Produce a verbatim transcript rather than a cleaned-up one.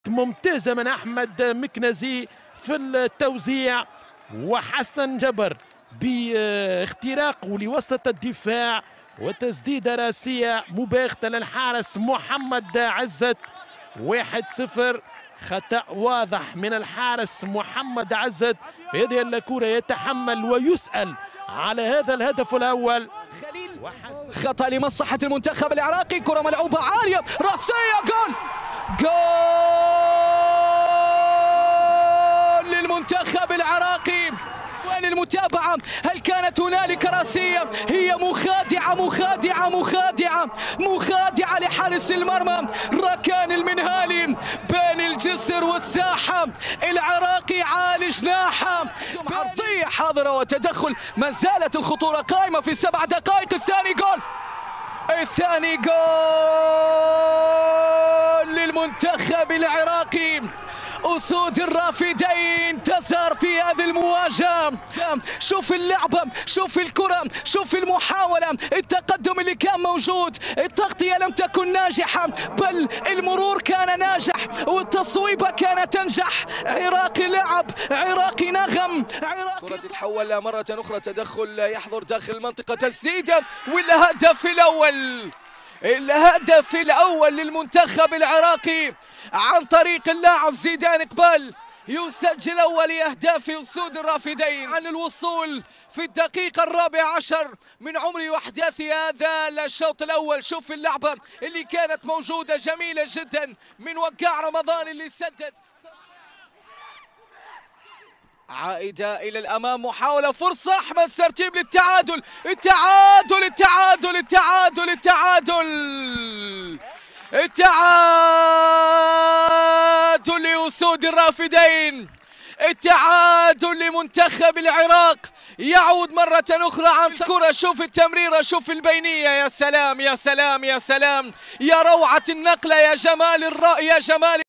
ممتازة من أحمد مكنزي في التوزيع، وحسن جبر باختراقه لوسط الدفاع وتسديدة راسية مباغتة للحارس محمد عزت. واحد صفر، خطأ واضح من الحارس محمد عزت في هذه الكرة، يتحمل ويسأل على هذا الهدف الأول. خليل خطأ لمصلحة المنتخب العراقي، كرة ملعوبة عالية راسية، جول جول للمنتخب العراقي. وين المتابعة؟ هل كانت هنالك راسية؟ هي مخادعة مخادعة مخادعة مخادعة لحارس المرمى ركان المنهالي بين الجسر والساحة، العراقي عالي جناحه، عرضية حاضرة وتدخل، ما زالت الخطورة قائمة في سبع دقائق. الثاني جول، الثاني جول للمنتخب العراقي. أسود الرافدين تزهر في هذه المواجهة. شوف اللعبة، شوف الكرة، شوف المحاولة، التقدم اللي كان موجود، التغطية لم تكن ناجحة بل المرور كان ناجح والتصويبة كانت تنجح. عراقي لعب، عراقي نغم، عراقي كرة تتحول مرة أخرى، تدخل يحضر داخل المنطقة، تسديدة والهدف الأول، الهدف الأول للمنتخب العراقي عن طريق اللاعب زيدان إقبال، يسجل أول أهداف أسود الرافدين عن الوصول في الدقيقة الرابعة عشر من عمر وأحداث هذا الشوط الأول. شوف اللعبة اللي كانت موجودة جميلة جدا من وقاع رمضان اللي سدد، عائدة إلى الأمام، محاولة، فرصة، أحمد سرتيب للتعادل، التعادل التعادل التعادل التعادل التعادل لأسود الرافدين، التعادل لمنتخب العراق يعود مرة أخرى عن الكرة. شوف التمريرة، شوف البينية، يا سلام يا سلام يا سلام، يا روعة النقلة، يا جمال الرأي، يا جمال